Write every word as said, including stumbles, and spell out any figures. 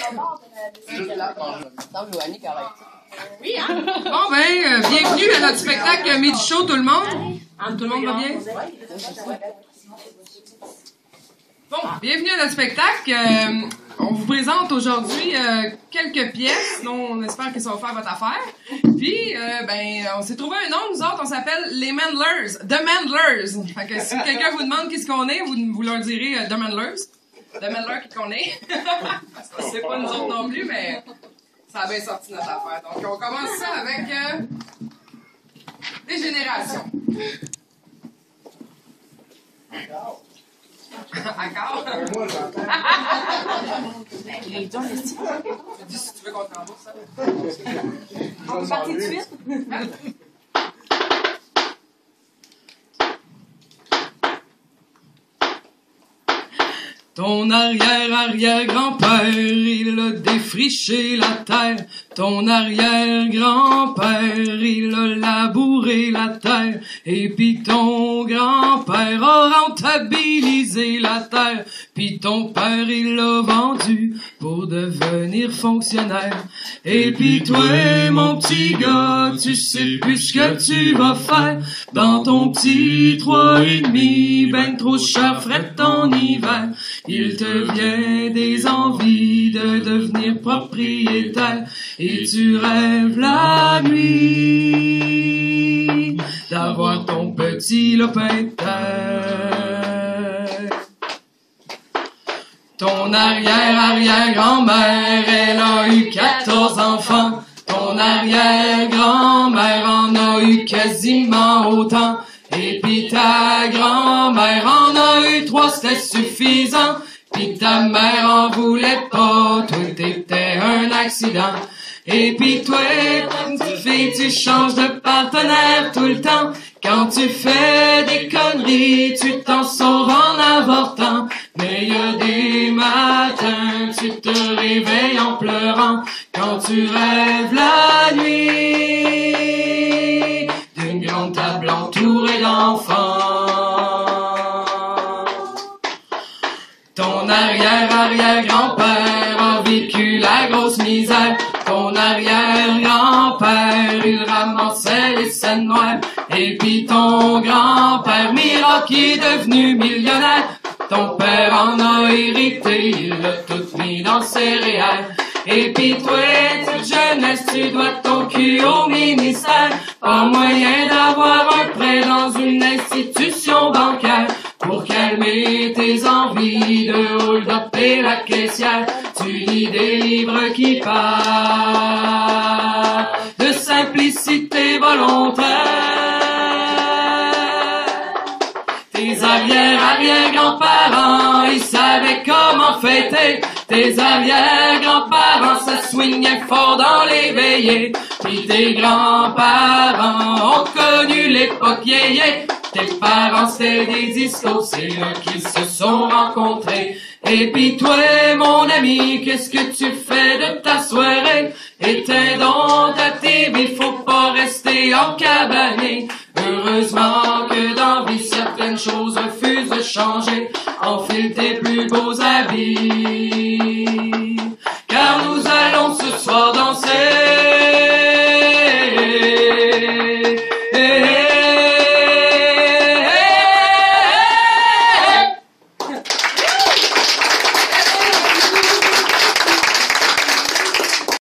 Oui, hein? Bon, ben, euh, bienvenue à notre spectacle Midi Show, tout le monde. Tout le monde va bien? Bon, bienvenue à notre spectacle. Euh, on vous présente aujourd'hui euh, quelques pièces dont on espère que ça va faire votre affaire. Puis, euh, ben, on s'est trouvé un nom, nous autres, on s'appelle les Mandlers. The Mandlers. Fait que si quelqu'un vous demande qu'est-ce qu'on est, vous, vous leur direz euh, The Mandlers. The Mandlers, qu'est-ce qu'on est? Parce que c'est pas nous autres non plus, mais ça a bien sorti notre affaire. Donc, on commence ça avec euh, des générations. D'accord? Moi, j'entends. Les gens, les styles. Tu dis si tu veux qu'on te rembourse ça. On est parti de suite. Ton arrière-arrière-grand-père, il a défriché la terre. Ton arrière-grand-père, il a labouré la terre. Et puis ton grand-père a rentabilisé la terre. Puis ton père, il l'a vendu pour devenir fonctionnaire. Et puis toi, mon petit gars, tu sais plus ce que tu vas faire. Dans ton petit trois et demi, ben trop cher frais ton hiver. Il te vient des envies de devenir propriétaire et tu rêves la nuit d'avoir ton petit lopin de terre. Ton arrière-arrière-grand-mère, elle a eu quatorze enfants. Ton arrière-grand-mère en a eu quasiment autant. Et pis ta grand-mère en a eu trois, c'était suffisant. Pis ta mère en voulait pas, toi t'étais un accident. Et pis toi, petite fille, tu changes de partenaire tout le temps. Quand tu fais des conneries, tu t'en sauves en avortant. Mais y a des matins, tu te réveilles en pleurant. Quand tu rêves la nuit d'une grande table entourée d'enfants. Ton arrière-arrière-grand-père a vécu la grosse misère. Ton arrière-grand-père, il ramassait les scènes noires. Et puis ton grand-père miracle est devenu millionnaire. Ton père en a hérité, il l'a tout mis dans ses céréales. Et puis toi, toute jeunesse, tu dois ton cul au ministère. Pas moyen d'avoir un prêt dans une institution bancaire. Pour calmer tes envies de hold-up et la caissière, tu lis des livres qui parlent de simplicité volontaire. Tes arrière-arrière-grands-parents, ils savaient comment fêter. Tes arrière-grands-parents, ça swingait fort dans les veillées. Puis tes grands-parents ont connu l'époque yéyé. Tes parents, c'était des discos, c'est là qu'ils se sont rencontrés. Et puis toi, mon ami, qu'est-ce que tu fais de ta soirée?